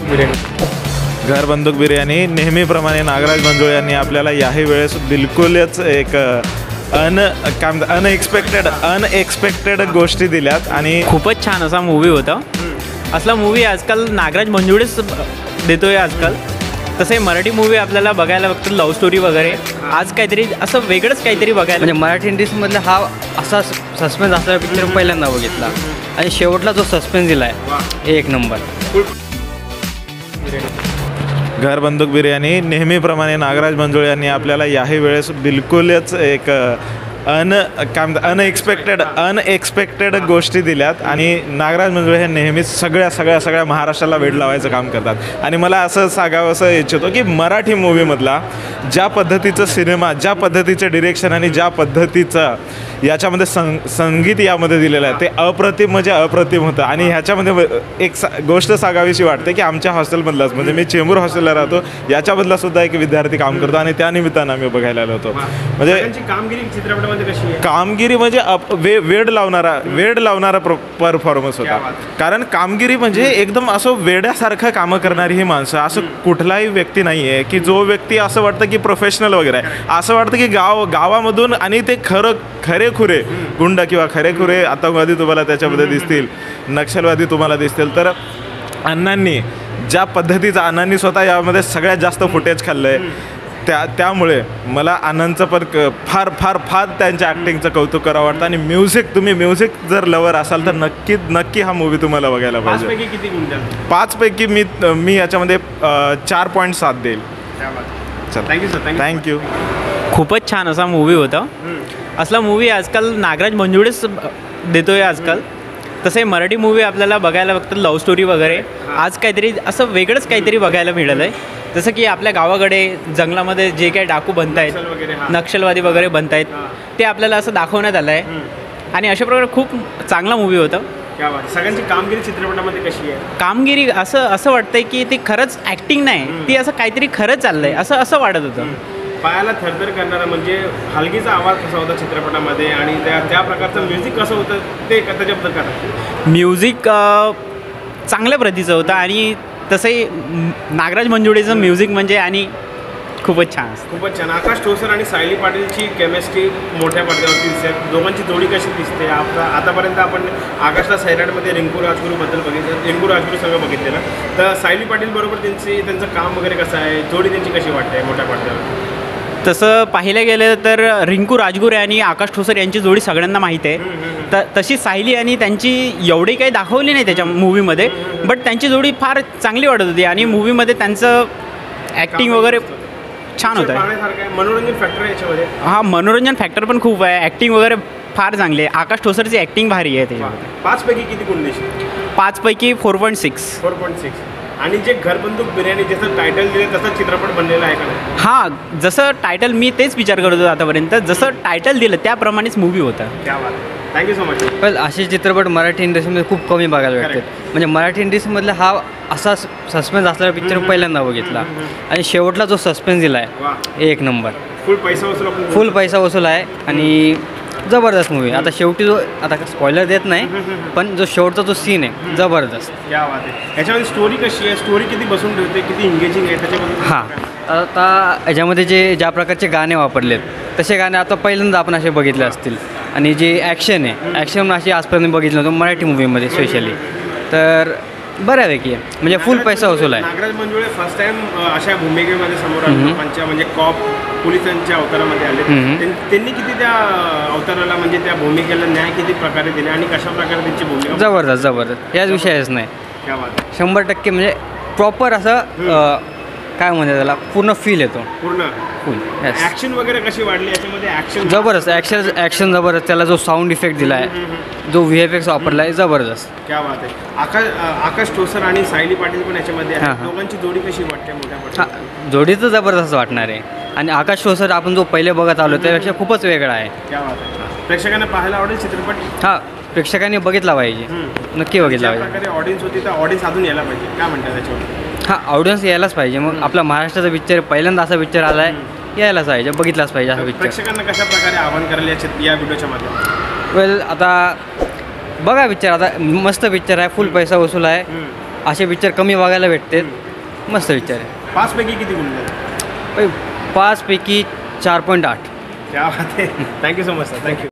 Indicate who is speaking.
Speaker 1: बिर्याणी।
Speaker 2: घर बंदूक बिर्याणी नेहमीप्रमाणे नागराज मंजुळे यांनी आपल्याला याही वेळेस बिलकुलच एक अनएक्सपेक्टेड गोष्टी दिल्यात आणि
Speaker 3: खूपच छान असा मूवी होता। असला मूवी आजकाल नागराज मंजुळेच देतोय आजकाल। तसे मराठी मूवी आपल्याला बघायला फक्त लव्ह स्टोरी वगैरे, आज काहीतरी असं वेगळंच काहीतरी बघायला
Speaker 4: म्हणजे मराठी इंडस्ट्रीमधला हा असा सस्पेन्स असलेला पिक्चर पहिल्यांदा बघितला आणि शेवटला जो सस्पेन्स दिला आहे एक नंबर।
Speaker 2: घर बंदूक बिर्याणी नेहमीप्रमाणे नागराज मंजुळे यांनी आपल्याला याही वेळेस बिलकुलच एक अनएक्सपेक्टेड गोष्टी दिल्यात आणि नागराज मंजुळे हे नेहमीच सगळ्या महाराष्ट्राला वेड लावायचं काम करतात। आणि मला असं सांगावं असं इच्छितो की मराठी मूवीमधला ज्या पद्धतीचं सिनेमा, ज्या पद्धतीचं डिरेक्शन आणि ज्या पद्धतीचं याच्यामध्ये संगीत यामध्ये दिलेलं आहे ते अप्रतिम म्हणजे अप्रतिम होतं। आणि ह्याच्यामध्ये एक गोष्ट सांगावीशी वाटते की आमच्या हॉस्टेलमधलाच म्हणजे मी चेंबूर हॉस्टेलला राहतो, याच्यामधला सुद्धा एक विद्यार्थी काम करतो आणि त्या निमित्तानं आम्ही बघायला आलो होतो। म्हणजे
Speaker 1: कामगिरी चित्रपटामध्ये कशी आहे?
Speaker 2: कामगिरी म्हणजे वेड लावणारा परफॉर्मन्स होता। कारण कामगिरी म्हणजे एकदम असं वेड्यासारखं कामं करणारी ही माणसं, असं कुठलाही व्यक्ती नाही आहे की जो व्यक्ती असं वाटतं की प्रोफेशनल वगैरे आहे। असं वाटतं की गावामधून आणि ते खरेखुरे गुंड किंवा खरेखुरे आतंकवादी तुम्हाला त्याच्यामध्ये दिसतील, नक्षलवादी तुम्हाला दिसतील। तर अण्णांनी ज्या पद्धतीचा अण्णांनी स्वतः यामध्ये सगळ्यात जास्त फुटेज खाल्लं आहे त्यामुळे मला आनंदचं पण फार त्यांच्या ॲक्टिंगचं कौतुक करावं वाटतं। आणि तुम्ही म्युझिक जर लवर असाल तर नक्की हा मूवी तुम्हाला बघायला पाहिजे।
Speaker 1: 5 पैकी किती गुण द्याल?
Speaker 2: 5 पैकी मी याच्यामध्ये 4.7 देईल।
Speaker 1: Thank you sir,
Speaker 2: thank you.
Speaker 3: खूपच छान असा मूवी होता। असला मूवी आजकाल नागराज मंजुळेच देतोय आजकाल। तसे मराठी मूवी आपल्याला बघायला फक्त लव्ह स्टोरी वगैरे, आज काहीतरी असं वेगळंच काहीतरी बघायला मिळालं आहे। जसं की आपल्या गावाकडे जंगलामध्ये जे काही डाकू बनत आहेत, नक्षलवादी वगैरे बनत आहेत, ते आपल्याला असं दाखवण्यात आलं आहे आणि अशा प्रकारे खूप चांगला मूवी होता।
Speaker 1: सगळ्यांची कामगिरी चित्रपटामध्ये कशी आहे?
Speaker 3: कामगिरी असं वाटतंय की ती खरंच ॲक्टिंग नाही, ती असं काहीतरी खरंच चाललंय असं वाटत होतं।
Speaker 1: पायाला थरथर करणारा म्हणजे हलगीचा आवाज कसा होता चित्रपटामध्ये आणि त्या प्रकारचं म्युझिक कसं होतं ते त्याच्याबद्दल करा।
Speaker 3: म्युझिक चांगल्या प्रतीचं होतं आणि तसंही नागराज मंजुळेचं म्युझिक म्हणजे आणि खूपच छान असतं।
Speaker 1: खूपच छान। आकाश ठोसर आणि सायली पाटीलची केमिस्ट्री मोठ्या पडद्यावरती दिसते, दोघांची जोडी कशी दिसते? आतापर्यंत आपण आकाशला सैराटमध्ये रिंकू राजगुरूबद्दल बघितलं, रिंकू राजगुरू सगळं बघितलेलं, तर सायली पाटील बरोबर त्यांचं काम वगैरे कसं आहे, जोडी त्यांची कशी वाटते मोठ्या पडद्यावर?
Speaker 3: तसं पाहिलं गेलं तर रिंकू राजगुरू आणि आकाश ठोसर यांची जोडी सगळ्यांना माहीत आहे। तशी सायली आणि त्यांची एवढी काही दाखवली नाही त्याच्या मूवीमध्ये, बट त्यांची जोडी फार चांगली वाटत होती आणि मूवीमध्ये त्यांचं ॲक्टिंग वगैरे छान होतं।
Speaker 1: मनोरंजन फॅक्टर याच्यामध्ये?
Speaker 3: हां, मनोरंजन फॅक्टर पण खूप आहे, ॲक्टिंग वगैरे फार चांगली आहे। आकाश ठोसरची ॲक्टिंग भारी आहे त्याच्यामध्ये।
Speaker 1: 5 पैकी किती गुण देशील?
Speaker 3: 5 पैकी 4.6।
Speaker 1: 4.6। आणि जे घर बंदूक बिर्याणी जसं टायटल दिलं तसं चित्रपट बनलेला आहे का नाही?
Speaker 3: हां, जसं टायटल मी तेच विचार करत होतो आतापर्यंत, जसं टायटल दिलं त्याप्रमाणेच मूवी होता।
Speaker 1: क्या बात आहे, थँक्यू सो मच।
Speaker 4: पण असे चित्रपट मराठी इंडस्ट्रीमध्ये खूप कमी बघायला भेटतात। म्हणजे मराठी इंडस्ट्रीमधला हा असा सस्पेन्स असलेला पिक्चर पहिल्यांदा बघितला आणि शेवटला जो सस्पेन्स दिला आहे एक नंबर। फुल पैसा वसूल आहे आणि जबरदस्त मूवी। आता शेवटी आता स्पॉइलर देत नाही, पण जो शेवटचा जो सीन आहे जबरदस्त।
Speaker 1: क्या बात आहे। याच्यामध्ये स्टोरी कशी आहे? स्टोरी किती बसून ठेवते, किती एंगेजिंग आहे त्याच्यामध्ये?
Speaker 4: हां, आता याच्यामध्ये ज्या प्रकारचे गाणे वापरलेत तसे गाणे आता पहिल्यांदा आपण असे बघितले असतील आणि जे ॲक्शन आहे, ॲक्शन अशी आजपर्यंत बघितलं नव्हतं मराठी मूवीमध्ये स्पेशली, तर बऱ्यापैकी आहे म्हणजे फुल पैसा वसूल आहे।
Speaker 1: नागराज मंजुळे फर्स्ट टाइम अशा भूमिकेमध्ये समोर आले, लोकांच्या म्हणजे कॉप पोलिसांच्या अवतारामध्ये आले, त्यांनी किती त्या अवताराला म्हणजे त्या भूमिकेला न्याय किती प्रकारे दिले आणि कशा प्रकारे त्यांची भूमिका?
Speaker 4: जबरदस्त याच विषयच नाही।
Speaker 1: क्या बात आहे।
Speaker 4: 100% म्हणजे प्रॉपर असं काय म्हणतात त्याला पूर्ण फील येतो
Speaker 1: पूर्ण
Speaker 4: फुल।
Speaker 1: ॲक्शन वगैरे कशी वाढली याच्यामध्ये? ॲक्शन
Speaker 4: जबरदस्त, ॲक्शन जबरदस्त, त्याला जो साऊंड इफेक्ट दिला आहे, जो VFX वापरला आहे जबरदस्त।
Speaker 1: क्या बात आहे। आकाश ठोसर आणि सायली पाटील पण याच्यामध्ये आहे, दोघांची जोडी कशी वाटते मोठ्या पडद्यावर?
Speaker 4: हां, जोडी तर जबरदस्त वाटणार आहे आणि आकाश ठोसर आपण जो पहिले बघत आलो त्यापेक्षा खूपच वेगळा आहे।
Speaker 1: क्या बात आहे। प्रेक्षकांना पाहायला आवडेल चित्रपट?
Speaker 4: हां, प्रेक्षकांनी बघितला पाहिजे, नक्की बघितला पाहिजे।
Speaker 1: प्रकारे ऑडियन्स होती तर ऑडियन्स अजून यायला पाहिजे, काय म्हणतात त्याच्यावर?
Speaker 4: हां, ऑडियन्स यायलाच पाहिजे। मग आपला महाराष्ट्राचा पिक्चर पहिल्यांदा असा पिक्चर आला आहे, यायलाच पाहिजे, बघितलाच पाहिजे असा पिक्चर।
Speaker 1: प्रेक्षकांना कशा प्रकारे आवाहन करायला या व्हिडिओच्या माध्यमातून?
Speaker 4: वेल, आता बघा पिक्चर, आता मस्त पिक्चर आहे, फुल पैसा वसूल आहे असे पिक्चर कमी बघायला भेटतात. मस्त पिक्चर आहे.
Speaker 1: 5 पैकी किती गुण द्याल?
Speaker 4: 5 पैकी 4.8.
Speaker 1: क्या बात आहे. Thank you so much sir. Thank you.